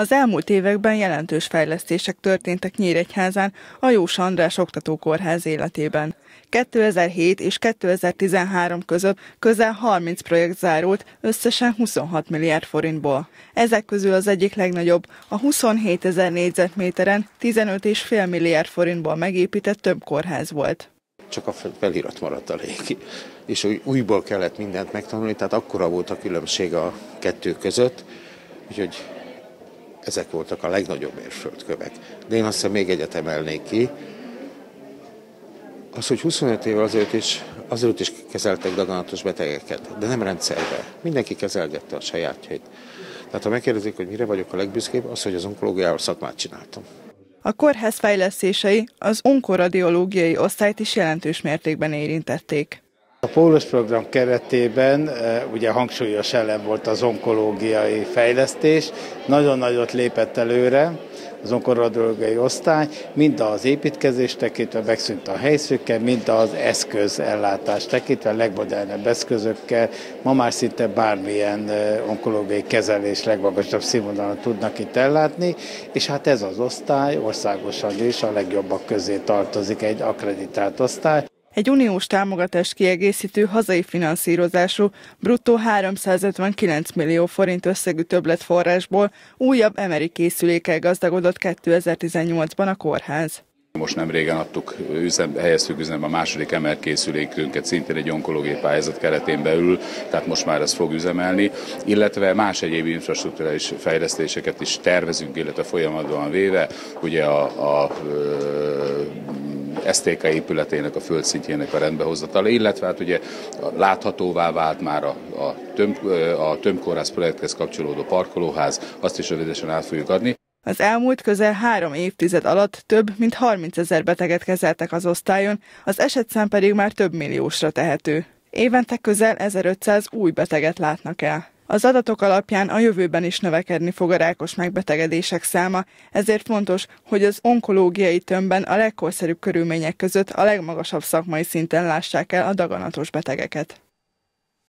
Az elmúlt években jelentős fejlesztések történtek Nyíregyházán a Jós András Oktatókórház életében. 2007 és 2013 között közel 30 projekt zárult, összesen 26 milliárd forintból. Ezek közül az egyik legnagyobb, a 27 000 négyzetméteren 15,5 milliárd forintból megépített tömbkórház volt. Csak a felirat maradt a régi, és újból kellett mindent megtanulni, tehát akkora volt a különbség a kettő között, úgyhogy ezek voltak a legnagyobb mérföldkövek. De én azt hiszem még egyet emelnék ki, az, hogy 25 évvel azelőtt is kezeltek daganatos betegeket, de nem rendszerbe. Mindenki kezelgette a sajátjait. Tehát ha megkérdezik, hogy mire vagyok a legbüszkébb, az, hogy az onkológiával szakmát csináltam. A kórház fejlesztései az onkoradiológiai osztályt is jelentős mértékben érintették. A Pólus program keretében ugye hangsúlyos elem volt az onkológiai fejlesztés, nagyon nagyot lépett előre az onkoradiológiai osztály, mind az építkezést tekintve megszűnt a helyszüke, mind az eszközellátást tekintve, a legmodernebb eszközökkel, ma már szinte bármilyen onkológiai kezelés legmagasabb színvonalon tudnak itt ellátni, és hát ez az osztály országosan is a legjobbak közé tartozik, egy akkreditált osztály. Egy uniós támogatást kiegészítő hazai finanszírozású, bruttó 359 millió forint összegű többletforrásból újabb MRI készülékkel gazdagodott 2018-ban a kórház. Most nem régen helyeztük üzembe a második MR készülékünket, szintén egy onkológiai pályázat keretén belül, tehát most már ez fog üzemelni, illetve más egyéb infrastrukturális fejlesztéseket is tervezünk, illetve folyamatban véve, ugye a STK épületének, a földszintjének a rendbehozatala, illetve hát ugye láthatóvá vált már a tömbkórház projekthez kapcsolódó parkolóház, azt is rövidesen át fogjuk adni. Az elmúlt közel 3 évtized alatt több mint 30 000 beteget kezeltek az osztályon, az esetszám pedig már több milliósra tehető. Évente közel 1500 új beteget látnak el. Az adatok alapján a jövőben is növekedni fog a rákos megbetegedések száma, ezért fontos, hogy az onkológiai tömbben a legkorszerűbb körülmények között a legmagasabb szakmai szinten lássák el a daganatos betegeket.